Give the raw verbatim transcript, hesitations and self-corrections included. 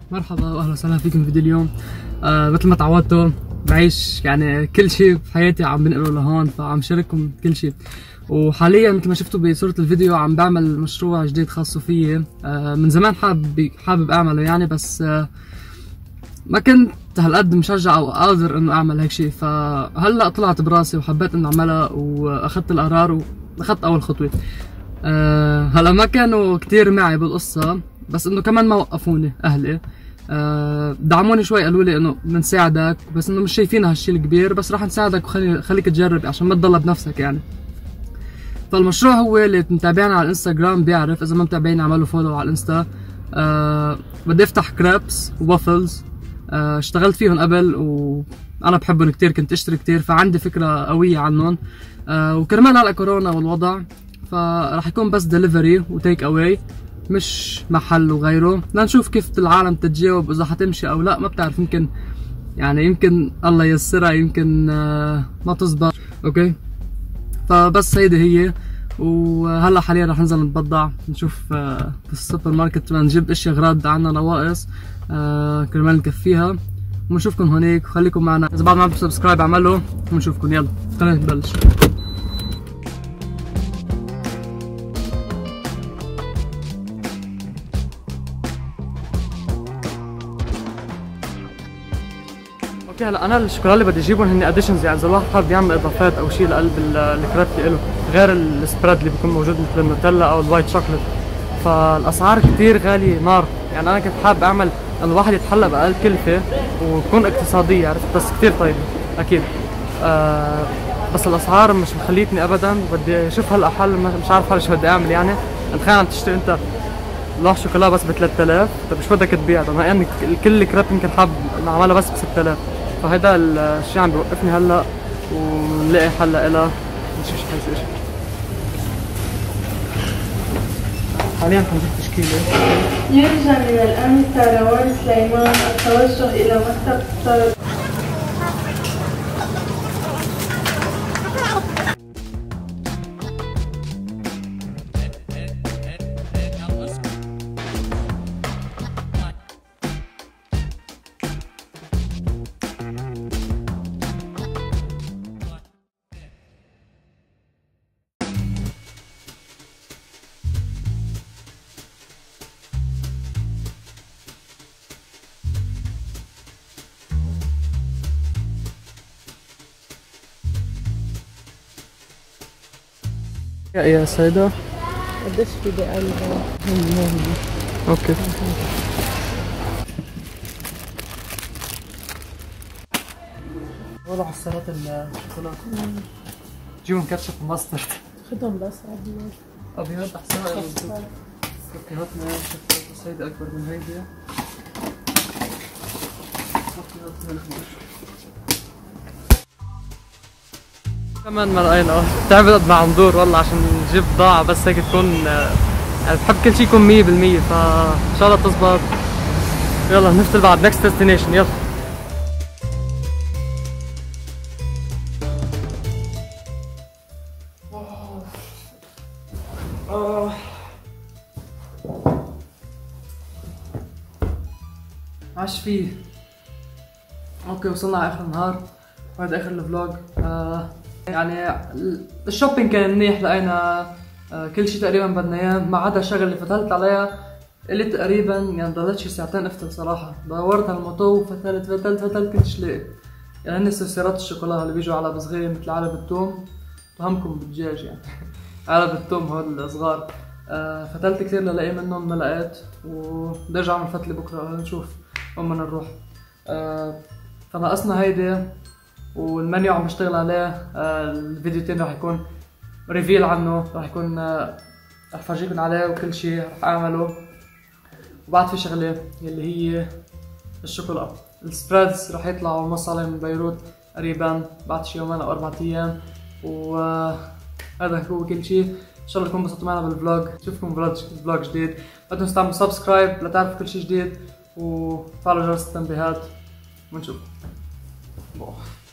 مرحبا واهلا وسهلا فيكم في فيديو اليوم. آه مثل ما تعودتوا بعيش يعني كل شيء بحياتي عم بنقله لهون، فعم شارككم كل شيء. وحاليا مثل ما شفتوا بصورة الفيديو عم بعمل مشروع جديد خاص فيي. آه من زمان حابب حابب اعمله يعني، بس آه ما كنت هالقد مشجع او قادر انه اعمل هيك شيء، فهلا طلعت براسي وحبيت اني اعملها واخذت القرار واخذت اول خطوه. أه هلا ما كانوا كثير معي بالقصه، بس انه كمان ما وقفوني اهلي. أه دعموني شوي، قالوا لي انه بنساعدك، بس انه مش شايفين هالشيء الكبير، بس راح نساعدك وخلي خليك تجرب عشان ما تضل بنفسك يعني. فالمشروع هو اللي متابعنا على الانستغرام بيعرف، اذا ما متابعين اعملوا فولو على الانستا. أه بدي افتح كريبس ووافلز. أه اشتغلت فيهم قبل وانا بحبهم كثير، كنت اشتري كثير، فعندي فكره قويه عنهم. أه وكرمال هلا كورونا والوضع، فراح يكون بس دليفري وتيك اواي، مش محل وغيره. لنشوف كيف العالم تتجاوب، اذا حتمشي او لا ما بتعرف. يمكن يعني يمكن الله ييسرها، يمكن آه ما تزبط. اوكي، فبس هيدي هي. وهلا حاليا رح ننزل نتبضع، نشوف آه في السوبر ماركت نجيب اشياء اغراض عنا نواقص آه كرمال نكفيها. ونشوفكم هونيك، وخليكم معنا. اذا بعد ما عملتوا سبسكرايب اعملوا، ونشوفكم. يلا خلينا نبلش. اوكي، هلا انا الشوكولا اللي بدي اجيبهم هن اديشنز، يعني اذا الواحد حابب يعمل اضافات او شيء لقلب الكريب له غير السبريد اللي بيكون موجود مثل النوتيلا او الوايت شوكليت. فالاسعار كثير غاليه نار، يعني انا كنت حابب اعمل الواحد يتحلى باقل كلفه وتكون اقتصاديه، عرفت؟ بس كثير طيبه اكيد. آه بس الاسعار مش مخليتني ابدا، بدي اشوف هلا حل، مش عارف هلا شو بدي اعمل يعني. تخيل عم تشتري انت لوح شوكولا بس ب ثلاثة آلاف، طيب شو بدك تبيع؟ طيب يعني كل كريب يمكن حاب نعملها بس ب ستة آلاف، فهيدا الشيء عم بيوقفني هلا، ونلاقي حل لها. مش شيء حيصير. حاليا حنجيب تشكيله. يرجى من الآنسة روان سليمان التوجه إلى مكتب الطرد. يا سيدة قديش في بقلبه؟ اوكي. والله حصلت الشوكولاته، جيبهم كاتشب وماسترد. خدهم بس ابيض. ابيض احسن. اوكي هاتنا شوف هيدي اكبر من هيدي. كمان ما لقينا، تعبت مع ندور والله عشان نجيب بضاعة بس هيك تكون، يعني بحب كل شيء يكون مية بالمية، فإن شاء الله تزبط. يلا نفتل بعد نكست ديستنيشن. يلا آه. عاش فيه. اوكي وصلنا على اخر النهار، وهذا اخر الفلوج. آه يعني الشوبينج كان منيح، لقينا آه كل شيء تقريبا بدنا اياه، ما عدا الشغله اللي فتلت عليها اللي تقريبا يعني ضلت شي ساعتين افتل صراحه. دورت على الموتو فتلت فتلت فتلت كنتش لاقي. يعني هن سلسلات الشوكولا اللي بيجوا علب صغيره مثل علب التوم، فهمكم بالدجاج يعني علب التوم هول الصغار. آه فتلت كثير للاقي منهم، ما لقيت، وبدي ارجع اعمل فتله بكره نشوف وين بدنا نروح. آه فناقصنا هيدي، والمنيو عم بشتغل عليه. آه الفيديو الثاني راح يكون ريفيل عنه، راح يكون آه راح فرجيكم عليه وكل شيء راح اعمله. وبعد في شغله يلي هي الشوكولا السبريدز، راح يطلعوا مصالح من بيروت قريبا بعد شي يومين او اربع ايام. وهذا هو كل شيء. ان شاء الله تكونوا انبسطتوا معنا بالفلوج. نشوفكم بفلوج جديد. لا تنسوا تعملوا سبسكرايب لتعرفوا كل شيء جديد، وفعلوا جرس التنبيهات، ونشوف.